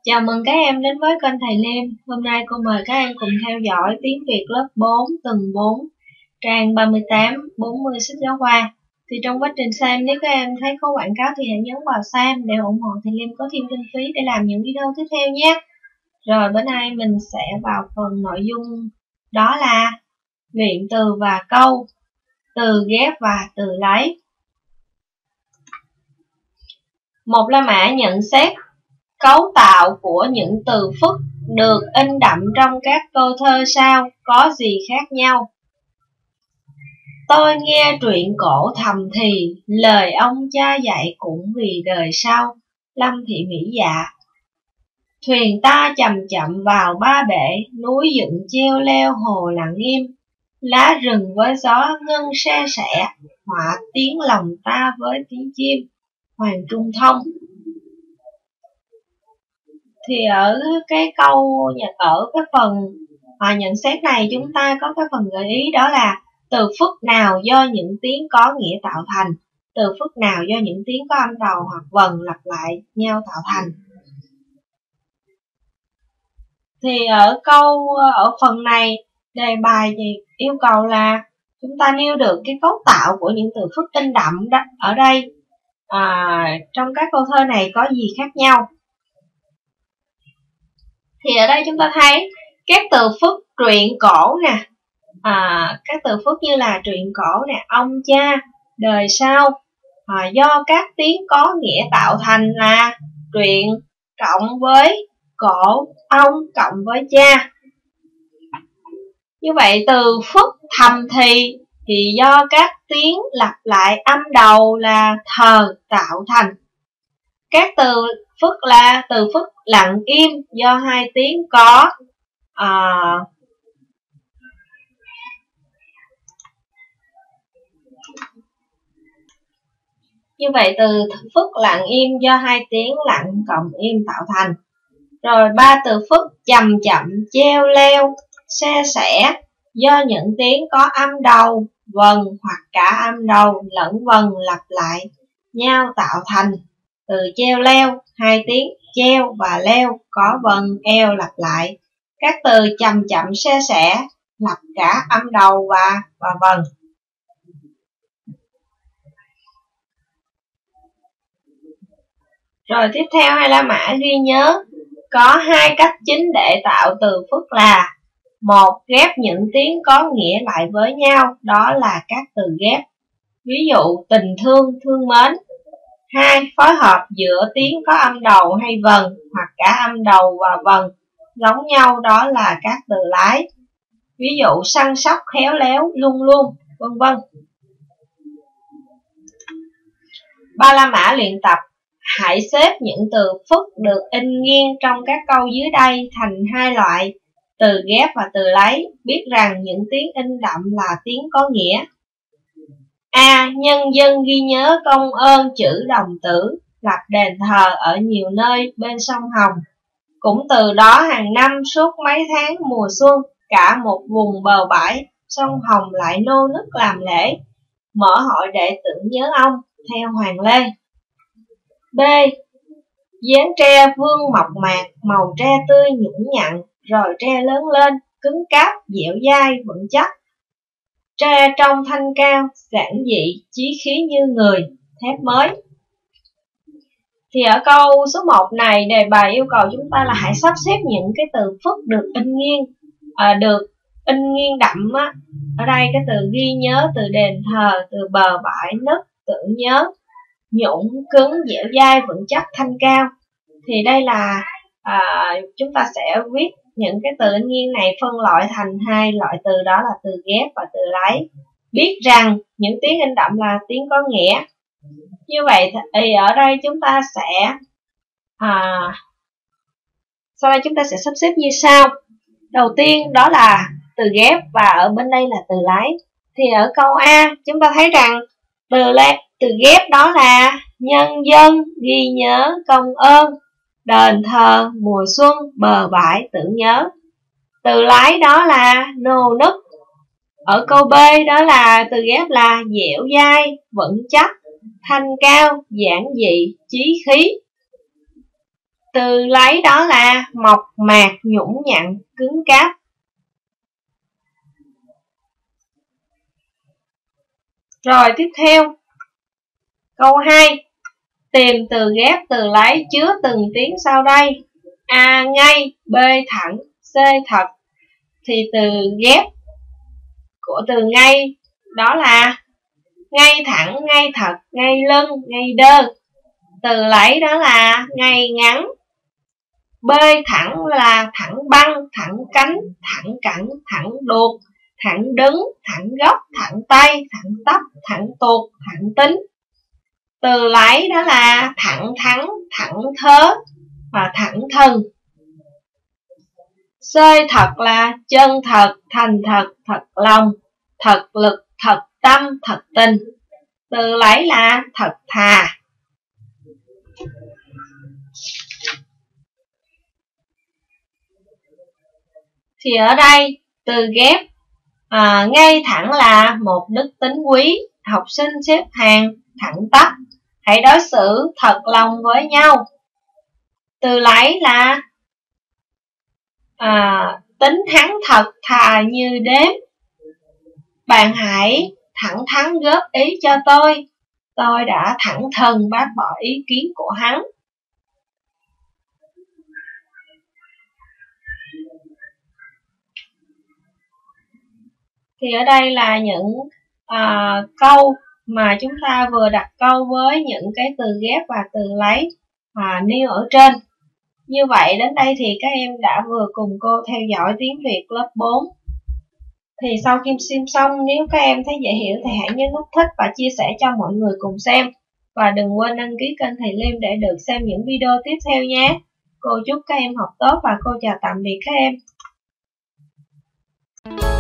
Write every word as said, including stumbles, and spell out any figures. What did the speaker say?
Chào mừng các em đến với kênh Thầy Liêm. Hôm nay cô mời các em cùng theo dõi tiếng Việt lớp bốn tuần bốn, trang ba mươi tám, bốn mươi sách giáo khoa. Thì trong quá trình xem, nếu các em thấy có quảng cáo thì hãy nhấn vào xem để ủng hộ Thầy Liêm có thêm kinh phí để làm những video tiếp theo nhé. Rồi bữa nay mình sẽ vào phần nội dung, đó là luyện từ và câu, từ ghép và từ lấy. Một La Mã nhận xét cấu tạo của những từ phức được in đậm trong các câu thơ sau có gì khác nhau? Tôi nghe truyện cổ thầm thì, lời ông cha dạy cũng vì đời sau. Lâm Thị Mỹ Dạ. Thuyền ta chậm chậm vào ba bể, núi dựng treo leo hồ lặng im. Lá rừng với gió ngân se sẻ, họa tiếng lòng ta với tiếng chim. Hoàng Trung Thông. Thì ở cái câu ở cái phần à, nhận xét này chúng ta có cái phần gợi ý, đó là từ phức nào do những tiếng có nghĩa tạo thành, từ phức nào do những tiếng có âm đầu hoặc vần lặp lại nhau tạo thành. Thì ở câu ở phần này đề bài thì yêu cầu là chúng ta nêu được cái cấu tạo của những từ phức in đậm đó ở đây à, trong các câu thơ này có gì khác nhau. Thì ở đây chúng ta thấy các từ phức truyện cổ nè, à, các từ phức như là truyện cổ nè, ông cha, đời sau, à, do các tiếng có nghĩa tạo thành là truyện cộng với cổ, ông cộng với cha. Như vậy từ phức thầm thì thì do các tiếng lặp lại âm đầu là thờ tạo thành. Các từ phức là từ phức lặng im do hai tiếng có à, như vậy từ phức lặng im do hai tiếng lặng cộng im tạo thành. Rồi ba từ phức chậm chậm, treo leo, se sẻ do những tiếng có âm đầu, vần hoặc cả âm đầu lẫn vần lặp lại nhau tạo thành. Từ treo leo, hai tiếng treo và leo có vần eo lặp lại. Các từ chậm chậm, se sẻ lặp cả âm đầu và và vần. Rồi tiếp theo hai La Mã ghi nhớ có hai cách chính để tạo từ phức là: một, ghép những tiếng có nghĩa lại với nhau, đó là các từ ghép. Ví dụ tình thương, thương mến. Hai, phối hợp giữa tiếng có âm đầu hay vần hoặc cả âm đầu và vần giống nhau, đó là các từ lái. Ví dụ săn sóc, khéo léo, luôn luôn, vân vân. Ba La Mã luyện tập. Hãy xếp những từ phức được in nghiêng trong các câu dưới đây thành hai loại: từ ghép và từ lấy. Biết rằng những tiếng in đậm là tiếng có nghĩa. A. Nhân dân ghi nhớ công ơn chữ đồng tử, lập đền thờ ở nhiều nơi bên sông Hồng. Cũng từ đó hàng năm suốt mấy tháng mùa xuân, cả một vùng bờ bãi sông Hồng lại nô nức làm lễ, mở hội để tưởng nhớ ông theo Hoàng Lê. B. Dáng tre vương mọc mạc, màu tre tươi nhũng nhặn, rồi tre lớn lên, cứng cáp, dẻo dai, vững chắc. Tre trong thanh cao, giản dị, chí khí như người, thép mới. Thì ở câu số một này, đề bài yêu cầu chúng ta là hãy sắp xếp những cái từ phức được in nghiêng, à, được in nghiêng đậm á. Ở đây cái từ ghi nhớ, từ đền thờ, từ bờ bãi, nức, tưởng nhớ, nhũng, cứng, dẻo dai, vững chắc, thanh cao. Thì đây là à, chúng ta sẽ viết những cái từ in nghiêng này phân loại thành hai loại từ, đó là từ ghép và từ lấy. Biết rằng những tiếng in đậm là tiếng có nghĩa. Như vậy thì ở đây chúng ta sẽ à, sau đây chúng ta sẽ sắp xếp như sau. Đầu tiên đó là từ ghép và ở bên đây là từ lấy. Thì ở câu A chúng ta thấy rằng từ lấy, từ ghép đó là nhân dân ghi nhớ công ơn, đền thờ, mùa xuân, bờ bãi, tưởng nhớ. Từ lái đó là nô nức. Ở câu B đó là từ ghép là dẻo dai, vững chắc, thanh cao, giản dị, chí khí. Từ lấy đó là mộc mạc, nhũng nhặn, cứng cáp. Rồi tiếp theo, câu hai. Tìm từ ghép từ lấy chứa từng tiếng sau đây. A. Ngay. B. Thẳng. C. Thật. Thì từ ghép của từ ngay đó là ngay thẳng, ngay thật, ngay lưng, ngay đơ. Từ lấy đó là ngay ngắn. B. Thẳng là thẳng băng, thẳng cánh, thẳng cẳng, thẳng đuột, thẳng đứng, thẳng góc, thẳng tay, thẳng tắp, thẳng tuột, thẳng tính. Từ lấy đó là thẳng thắn, thẳng thớ và thẳng thừng. C. Thật là chân thật, thành thật, thật lòng, thật lực, thật tâm, thật tình. Từ lấy là thật thà. Thì ở đây từ ghép à, ngay thẳng là một đức tính quý, học sinh xếp hàng thẳng tắp, hãy đối xử thật lòng với nhau. Từ lấy là à, tính hắn thật thà như đếm, bạn hãy thẳng thắn góp ý cho tôi, tôi đã thẳng thừng bác bỏ ý kiến của hắn. Thì ở đây là những à, câu mà chúng ta vừa đặt câu với những cái từ ghép và từ lấy à, nêu ở trên. Như vậy đến đây thì các em đã vừa cùng cô theo dõi tiếng Việt lớp bốn. Thì sau khi xem xong, nếu các em thấy dễ hiểu thì hãy nhấn nút thích và chia sẻ cho mọi người cùng xem. Và đừng quên đăng ký kênh Thầy Liêm để được xem những video tiếp theo nhé. Cô chúc các em học tốt và cô chào tạm biệt các em.